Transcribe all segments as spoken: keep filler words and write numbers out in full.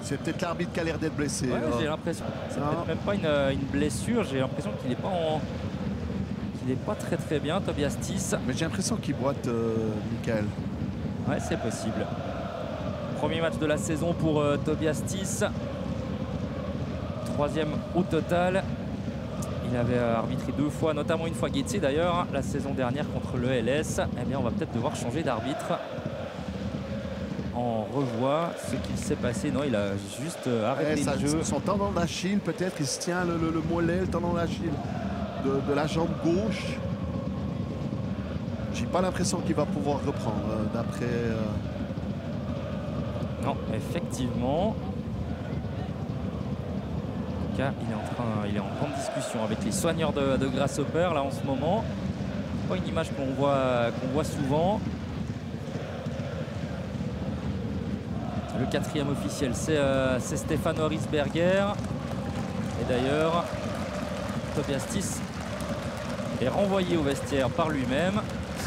C'est peut-être l'arbitre qui a l'air d'être blessé. Ouais, j'ai l'impression. C'est peut-être même pas une, une blessure. J'ai l'impression qu'il n'est pas en... qu'il n'est pas très très bien, Tobias Tiss. Mais j'ai l'impression qu'il boite, euh, Michael. Ouais, c'est possible. Premier match de la saison pour euh, Tobias Tiss. Troisième au total. Il avait arbitré deux fois, notamment une fois Guetze d'ailleurs, la saison dernière contre le L S. Eh bien, on va peut-être devoir changer d'arbitre. On revoit ce qu'il s'est passé. Non, il a juste arrêté ouais, ça, le jeu. Son tendon d'Achille, peut-être, il se tient le, le, le mollet, le tendon d'Achille de, de la jambe gauche. J'ai pas l'impression qu'il va pouvoir reprendre, euh, d'après... Euh... Non, effectivement. Il est en train, il est en grande discussion avec les soigneurs de, de Grasshopper là en ce moment. Pas une image qu'on voit, qu'on voit souvent. Le quatrième officiel, c'est euh, Stéphane Risberger. Et d'ailleurs, Tobias Tiss est renvoyé au vestiaire par lui-même.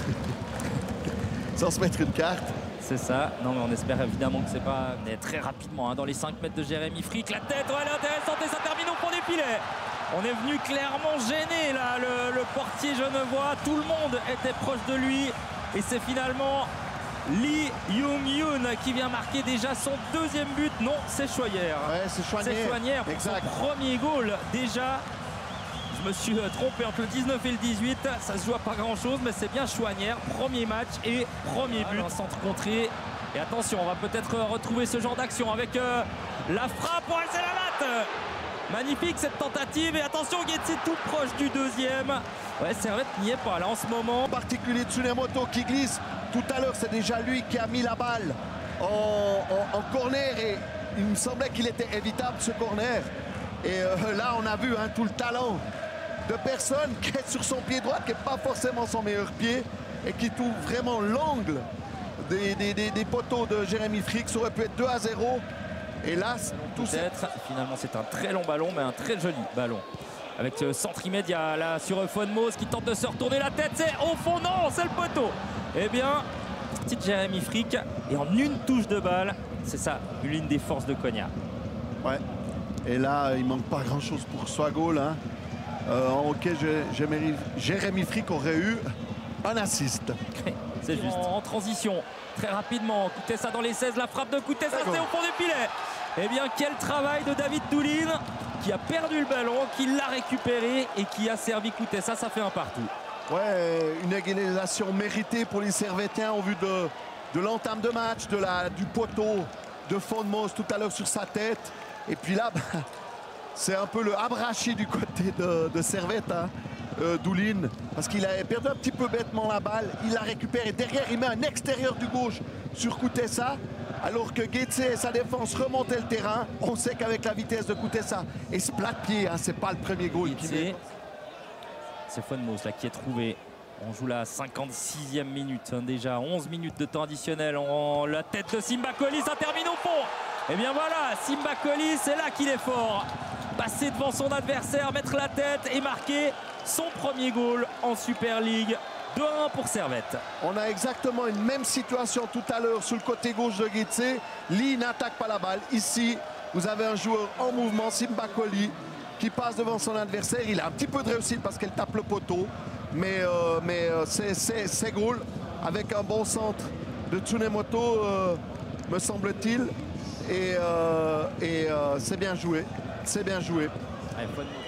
Sans se mettre une carte. C'est ça. Non, mais on espère évidemment que c'est pas... On est très rapidement hein, dans les cinq mètres de Jérémy Frick. La tête, ouais, elle est intéressante et ça termine au fond des filets. On est venu clairement gêner là. Le, le portier genevois, tout le monde était proche de lui. Et c'est finalement Lee Young-Yoon qui vient marquer déjà son deuxième but. Non, c'est Choyer. Ouais, c'est Choyer. C'est Choyer pour exact. Son premier goal déjà. Je me suis trompé entre le dix-neuf et le dix-huit. Ça se joue à pas grand chose, mais c'est bien Chouanière. Premier match et premier but. Un centre contré. Et attention, on va peut-être retrouver ce genre d'action avec euh, la frappe. Ouais, c'est la latte. Magnifique cette tentative. Et attention, Guetze tout proche du deuxième. Ouais, Servette n'y est pas là en ce moment. En particulier Tsunemoto qui glisse. Tout à l'heure, c'est déjà lui qui a mis la balle en, en, en corner. Et il me semblait qu'il était évitable ce corner. Et euh, là, on a vu hein, tout le talent de personne qui est sur son pied droit, qui n'est pas forcément son meilleur pied et qui trouve vraiment l'angle des, des, des, des poteaux de Jérémy Frick. Ça aurait pu être deux à zéro. Et là, tout peut-être. Finalement, c'est un très long ballon, mais un très joli ballon. Avec ce centre immédiat là sur Fonmos qui tente de se retourner la tête. C'est au fond, non, c'est le poteau. Eh bien, petite Jérémy Frick. Et en une touche de balle, c'est ça, l'une des forces de Konya. Ouais. Et là, il manque pas grand-chose pour Swagol. Hein. Euh, en hockey, Jérémy Frick aurait eu un assist. C'est juste. En, en transition, très rapidement. Koutessa dans les seize, la frappe de Koutessa, c'est au fond du filet. Eh bien, quel travail de David Doulin qui a perdu le ballon, qui l'a récupéré et qui a servi Koutessa. Ça fait un partout. Ouais, une égalisation méritée pour les Servettiens au vu de, de l'entame de match, de la, du poteau de Fonmos tout à l'heure sur sa tête. Et puis là, bah, c'est un peu le Abrachi du côté de, de Servette, hein, euh, Doulin, parce qu'il avait perdu un petit peu bêtement la balle. Il la récupère et derrière, il met un extérieur du gauche sur Koutessa, alors que Guetze et sa défense remontaient le terrain. On sait qu'avavec la vitesse de Koutessa et ce plat de pied, hein, c'est pas le premier goal qu'il met. C'est Fonmos là qui est trouvé. On joue la cinquante-sixième minute, hein, déjà onze minutes de temps additionnel. On, la tête de Simba Colli, ça termine au fond. Et bien voilà, Simba Colli, c'est là qu'il est fort. Passer devant son adversaire, mettre la tête et marquer son premier goal en Super League. deux à un pour Servette. On a exactement une même situation tout à l'heure sur le côté gauche de Guetze. Lee n'attaque pas la balle. Ici, vous avez un joueur en mouvement, Simba Colli, qui passe devant son adversaire. Il a un petit peu de réussite parce qu'elle tape le poteau. Mais, euh, mais euh, c'est goal avec un bon centre de Tsunemoto, euh, me semble-t-il. Et, euh, et euh, c'est bien joué. C'est bien joué. Allez,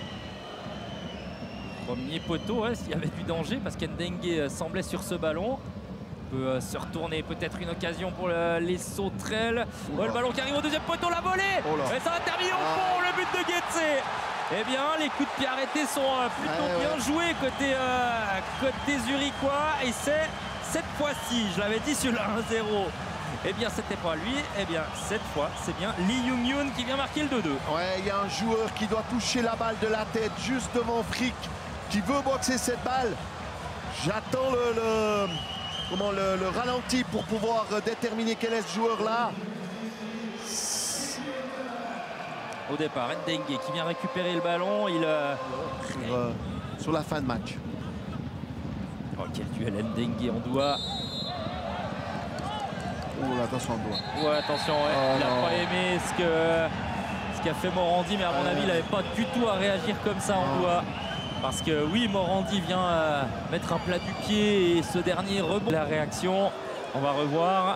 premier poteau, hein, s'il y avait du danger, parce qu'Ndengue semblait sur ce ballon. On peut euh, se retourner, peut-être une occasion pour le, les sauterelles. Oh, le ballon qui arrive au deuxième poteau, la volée. Oh et ça va terminer au fond, le but de Guetze. Eh bien, les coups de pied arrêtés sont euh, plutôt ah, bien ouais. joués côté, euh, côté zurichois. Et c'est cette fois-ci, je l'avais dit sur le un zéro. Eh bien, c'était pas lui. Eh bien, cette fois, c'est bien Lee Young-Yoon qui vient marquer le deux deux. Ouais, il y a un joueur qui doit toucher la balle de la tête juste devant Frick, qui veut boxer cette balle. J'attends le, le, comment, le, le ralenti pour pouvoir déterminer quel est ce joueur-là. Au départ, Ndengue qui vient récupérer le ballon. Il euh... sur, euh, sur la fin de match. Oh, quel duel Ndengue, on doit... Oh là, attention le doigt. Ouais, attention, ouais. Oh, il n'a non. pas aimé ce que ce qu'a fait Morandi, mais à mon ouais. avis, il n'avait pas du tout à réagir comme ça en doigt. Parce que oui, Morandi vient euh, mettre un plat du pied et ce dernier rebond. La réaction, on va revoir.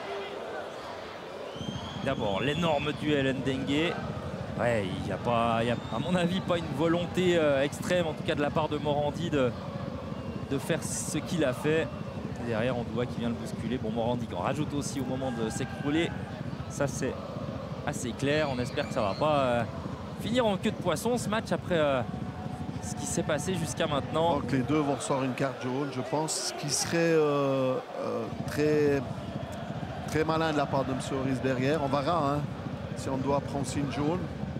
D'abord, l'énorme duel Ndengue. Ouais, il n'y a pas, il y a, à mon avis, pas une volonté euh, extrême, en tout cas de la part de Morandi, de, de faire ce qu'il a fait. Et derrière, on voit qu'il vient le bousculer. Bon, Morandi en rajoute aussi au moment de s'écrouler. Ça, c'est assez clair. On espère que ça ne va pas euh, finir en queue de poisson ce match après euh, ce qui s'est passé jusqu'à maintenant. Donc les deux vont ressortir une carte jaune, je pense, ce qui serait euh, euh, très, très malin de la part de M. Risberger. On verra hein, si on doit prendre aussi une jaune.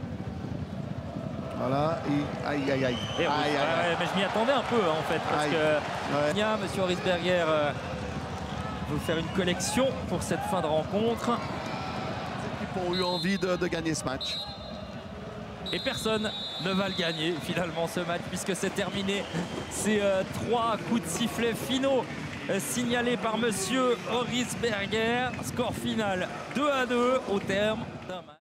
Voilà, et aïe aïe aïe. Et aïe, aïe, ouais, aïe. mais je m'y attendais un peu hein, en fait, parce Aïe. que Ouais. M. Risberger euh, veut faire une collection pour cette fin de rencontre. Les équipes ont eu envie de, de gagner ce match. Et personne ne va le gagner finalement ce match, puisque c'est terminé. Ces euh, trois coups de sifflet finaux euh, signalés par M. Risberger. Score final deux à deux au terme d'un match.